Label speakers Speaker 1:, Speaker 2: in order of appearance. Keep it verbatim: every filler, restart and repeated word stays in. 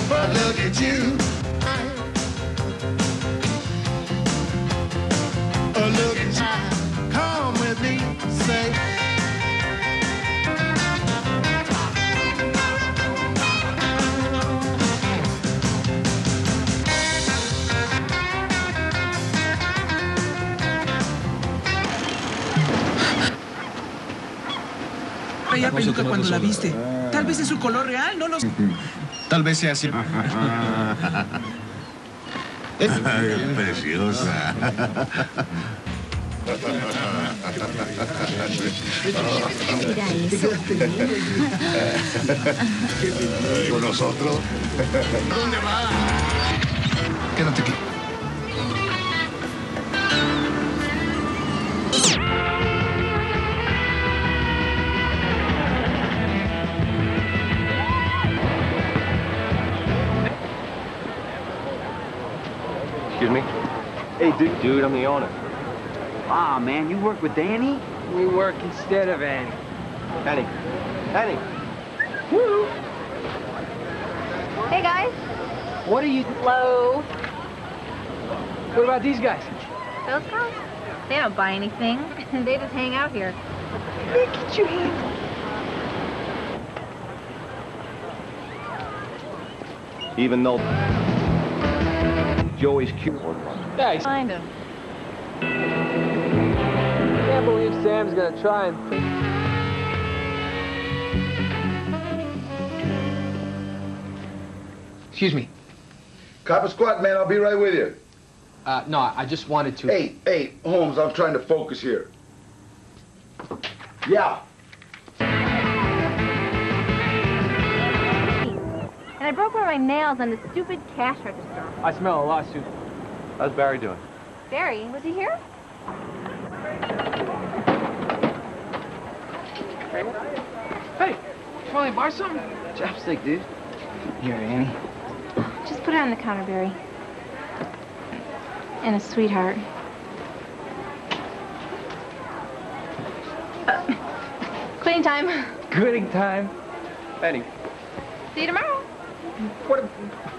Speaker 1: But look at you. Oh, look at you. Come with me, say.
Speaker 2: Traía peluca cuando la viste. Tal vez es su color real, no los...
Speaker 3: Tal vez sea así.
Speaker 4: Ay, preciosa.
Speaker 5: Mira eso.
Speaker 4: ¿Con nosotros?
Speaker 3: ¿Dónde va?
Speaker 4: Quédate aquí.
Speaker 6: Excuse me? Hey, dude, dude, I'm the owner.
Speaker 7: Ah, man, you work with Danny?
Speaker 8: We work instead of Annie.
Speaker 6: Annie. Annie.
Speaker 8: Woo!
Speaker 9: Hey, guys.
Speaker 8: What are you...
Speaker 9: Hello.
Speaker 8: What about these guys?
Speaker 9: Those guys? They don't buy anything. They just hang out here.
Speaker 8: Look at your hand.
Speaker 6: Even though Joey's cute.
Speaker 8: Thanks.
Speaker 9: Find him.
Speaker 8: Can't believe Sam's gonna try and... Excuse me.
Speaker 10: Copper squat, man. I'll be right with you.
Speaker 8: Uh, no, I just wanted to...
Speaker 10: Hey, hey, Holmes, I'm trying to focus here. Yeah.
Speaker 9: And I broke one of my nails on the stupid cash register.
Speaker 8: I smell a lawsuit.
Speaker 6: How's Barry doing?
Speaker 9: Barry, was he here?
Speaker 8: Hey, you want me to buy something?
Speaker 7: Chapstick, dude.
Speaker 8: Here, Annie.
Speaker 9: Just put it on the counter, Barry. And a sweetheart. Uh, quitting time.
Speaker 8: Quitting time.
Speaker 6: Annie.
Speaker 9: See you tomorrow.
Speaker 8: What...